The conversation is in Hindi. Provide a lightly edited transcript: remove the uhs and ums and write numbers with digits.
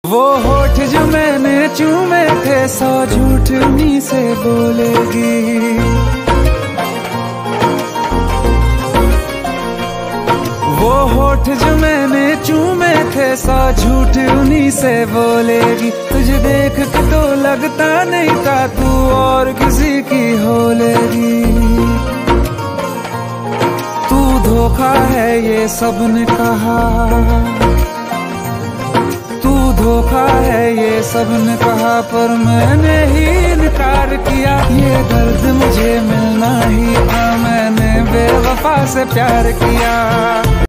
वो होठ जो मैंने चूमे थे 100 झूठ उन्हीं से बोलेगी। वो होठ जो मैंने चूमे थे 100 झूठ उन्हीं से बोलेगी। तुझे देख के तो लगता नहीं था तू और किसी की हो लेगी। तू धोखा है ये सबने कहा, तू धोखा है ये सबने कहा, पर मैंने ही इनकार किया। ये दर्द मुझे मिलना ही था, मैंने बेवफा से प्यार किया।